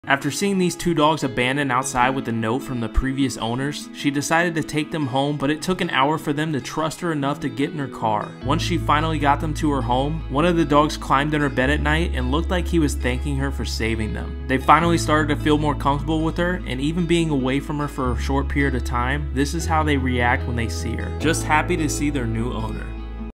After seeing these two dogs abandoned outside with a note from the previous owners, she decided to take them home, but it took an hour for them to trust her enough to get in her car. Once she finally got them to her home, one of the dogs climbed in her bed at night and looked like he was thanking her for saving them. They finally started to feel more comfortable with her, and even being away from her for a short period of time, this is how they react when they see her. Just happy to see their new owner.